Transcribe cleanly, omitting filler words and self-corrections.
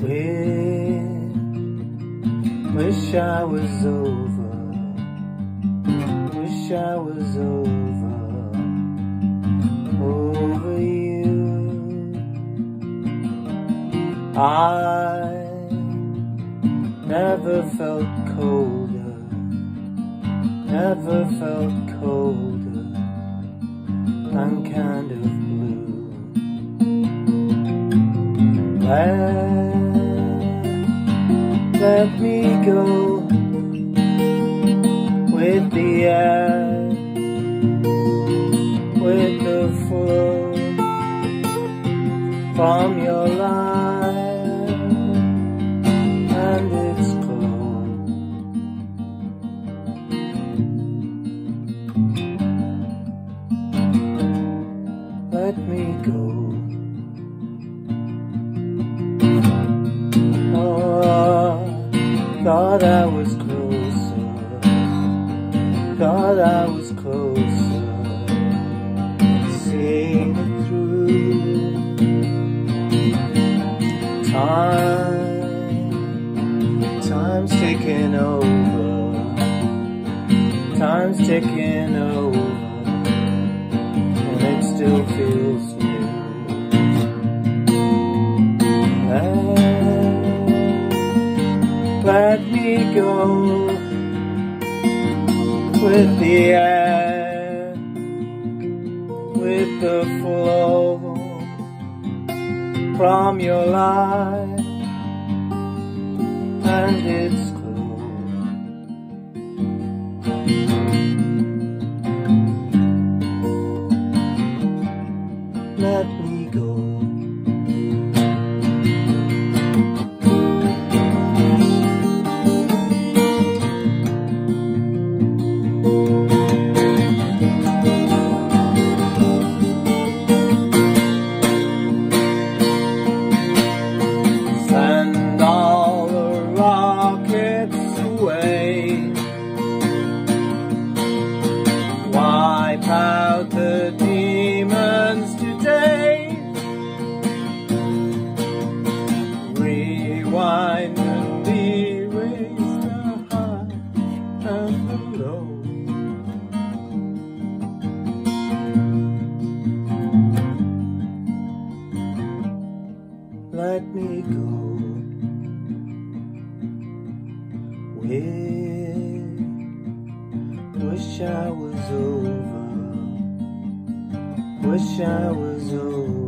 Wish I was over. Wish I was over you. I never felt colder, never felt colder. I'm kind of blue. Let me go with the air, with the flow from your life, and it's cold. Let me go. Thought I was closer, thought I was closer, seeing it through. Time's taking over, time's taking over, and it still feels new. Let me go with the air, with the flow from your life, and it's cold. Let me go. Wipe out the demons today. Rewind and erase the high and the low. Let me go. Wish I was over. Wish I was over.